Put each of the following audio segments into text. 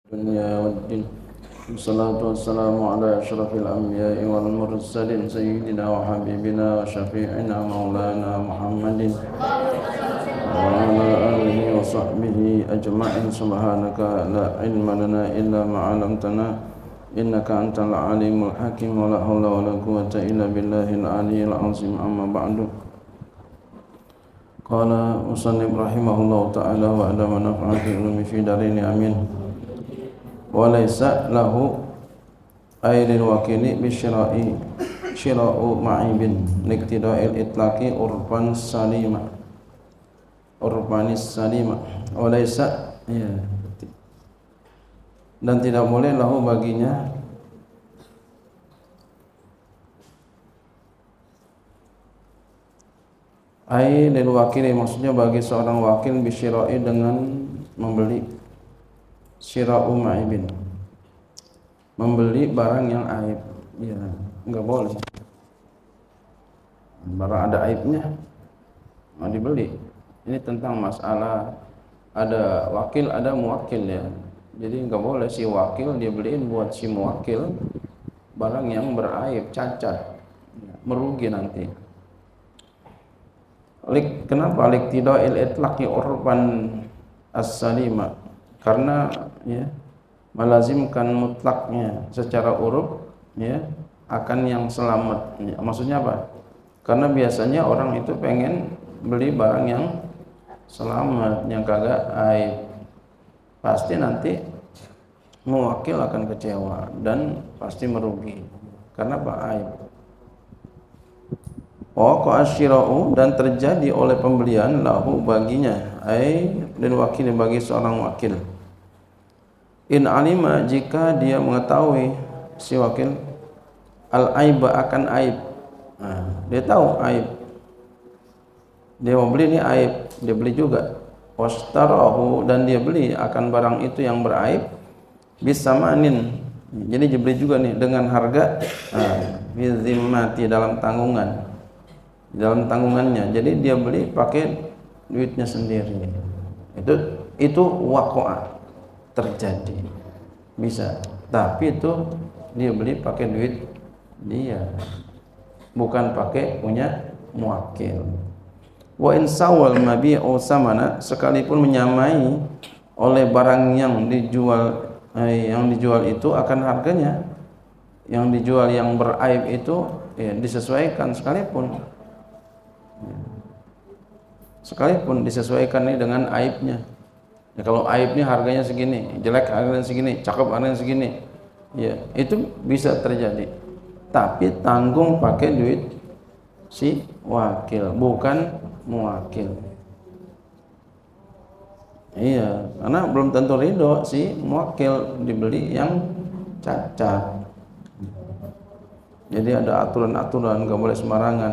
الدنيا والدين والصلاة والسلام على أشرف الأنبياء والمرسلين سيدنا وحبيبنا وشفيعنا مولانا محمد وعلى آله وصحبه أجمعين. سبحانك لا علم لنا إلا ما علمتنا إنك أنت العليم الحكيم ولا حول ولا قوة إلا بالله العلي العظيم. أما بعد، قال مصنف رحمه الله تعالى وأدام نفعه بعلومه في دارين آمين. Walaysa lahu ailil wakili bisyira'i syira'u ma'ibin liktida'il itlaqi urban salima urbanis salima. Walaysa, ya, dan tidak boleh lahu baginya ailil wakili, maksudnya bagi seorang wakil bisyira'i dengan membeli, syira'u ma'ibin, membeli barang yang aib. Ya, enggak boleh. Barang ada aibnya mau dibeli. Ini tentang masalah ada wakil, ada muwakil, ya. Jadi enggak boleh si wakil dia beliin buat si muwakil barang yang beraib, cacat, merugi nanti. Kenapa liktida'il itlaqi urban as-salima? Karena, ya, melazimkan mutlaknya secara uruf, ya, akan yang selamat. Ya, maksudnya apa? Karena biasanya orang itu pengen beli barang yang selamat, yang kagak aib. Pasti nanti muwakil akan kecewa dan pasti merugi. Karena apa? Aib. Waqa asyira'u, dan terjadi oleh pembelian lahu baginya, lil wakil, bagi seorang wakil. In alima, jika dia mengetahui si wakil al aiba, akan aib. Dia tahu aib, dia mau beli ini aib, dia beli juga. Washtarahu, dan dia beli akan barang itu yang beraib bisamanin, jadi dia beli juga nih dengan harga bizimmati, dalam tanggungan, dalam tanggungannya. Jadi dia beli pakai duitnya sendiri. Itu waqa'a, terjadi, bisa. Tapi itu dia beli pakai duit dia, bukan pakai punya muwakil. Wa in sawal mabi'u samana, sekalipun menyamai oleh barang yang dijual itu akan harganya, yang dijual yang beraib itu, ya, disesuaikan sekalipun disesuaikan nih dengan aibnya. Ya, kalau aibnya harganya segini, jelek harganya segini, cakep harganya segini, ya, itu bisa terjadi. Tapi tanggung pakai duit si wakil, bukan muwakil. Iya, karena belum tentu ridho si muwakil dibeli yang cacat. Jadi ada aturan-aturan, nggak boleh sembarangan.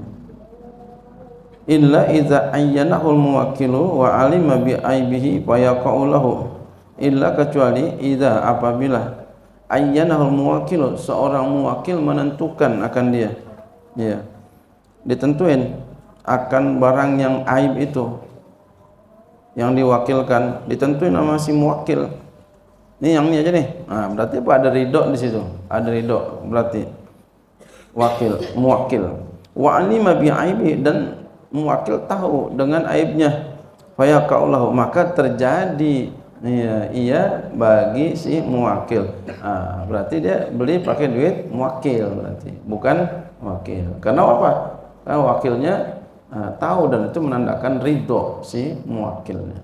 Illa idza ayyanahul muwakkilu wa alima bi aibihi fa yaqa'u lahu. Illa, kecuali idza, apabila ayyanahul muwakkilu, seorang muwakil menentukan akan dia, ya, ditentuin akan barang yang aib itu yang diwakilkan, ditentuin sama si muwakil. Ini yang ini aja nih. Nah, berarti apa? Ada ridho di situ. Ada ridho, berarti muwakil. Wa alima bi aibi, dan muwakil tahu dengan aibnya, fayaqaulahu, maka terjadi, ya, iya bagi si muwakil. Berarti dia beli pakai duit muwakil, berarti bukan wakil. Karena apa? Karena wakilnya tahu, dan itu menandakan ridho si muwakilnya.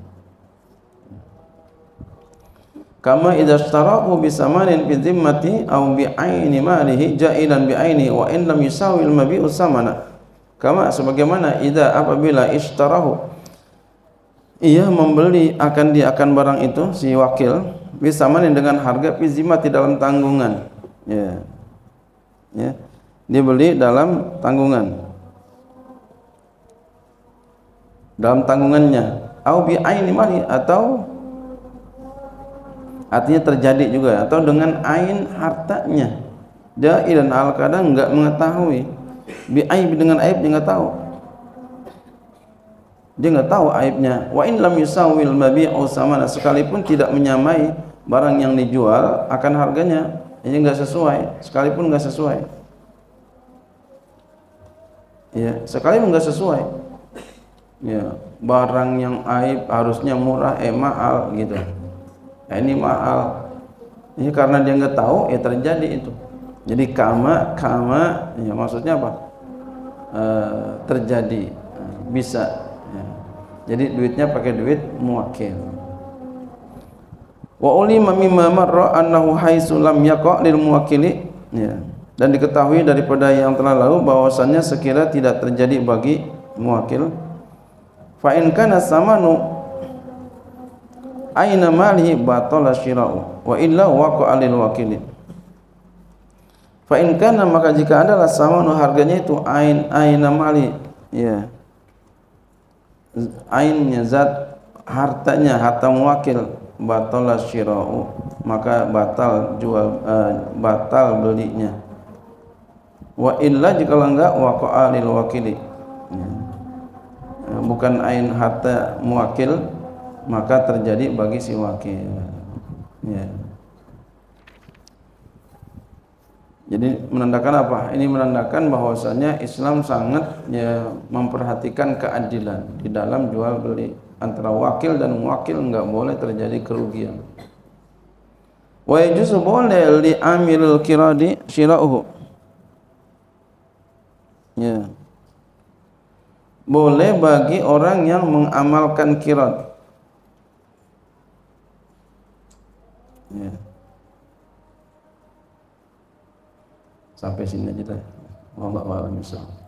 Kama idza ishtarahu bisamanin fi dhimmati aw bi aini malihi ja'ilan bi aini wa in lam yusawi al-mabi'u samana. Kama, sebagaimana idza, apabila ishtarahu, ia membeli akan barang itu si wakil bisamanin, dengan harga fi dhimmati, dalam tanggungan, ya, ya, dia beli dalam tanggungan, dalam tanggungannya, au bi aini mali, atau artinya terjadi juga, atau dengan ain hartanya, jailan, al-kadang enggak mengetahui, bi aib, dengan aib dia enggak tahu, dia enggak tahu aibnya. Wa in lam yusawil mabi'u samana, sekalipun tidak menyamai barang yang dijual akan harganya, ini enggak sesuai, sekalipun enggak sesuai. Ya, sekalipun enggak sesuai. Ya, barang yang aib harusnya murah, mahal gitu. Nah, ini mahal. Ini karena dia enggak tahu, ya terjadi itu. Jadi kama, ya maksudnya apa? Terjadi, bisa. Ya. Jadi duitnya pakai duit muwakil. Wa ulima mimma marra annahu haitsu lam yaqa lil muwakkili, ya. Dan diketahui daripada yang telah lalu bahwasannya sekira tidak terjadi bagi muwakil, fa in kana samanu aina malihi batala syira'u wa illa waqa'a lil wakili. Fa in kana, maka jika adalah samanu harganya itu aina mali, ya. Ainnya zat hartanya, harta muwakil, batala syira'u, maka batal batal belinya. Wa illa, jika enggak, waqa'a lil wakili, bukan ain harta muwakil, maka terjadi bagi si wakil, ya. Jadi menandakan apa? Ini menandakan bahwasanya Islam sangat, ya, memperhatikan keadilan di dalam jual beli antara wakil dan muwakil, enggak boleh terjadi kerugian. Wa yajuzu, boleh, li amilul kiradi syira'uhu, ya, boleh bagi orang yang mengamalkan kirad, ya. Sampai sini aja dah. Wallahu a'lam bishawab.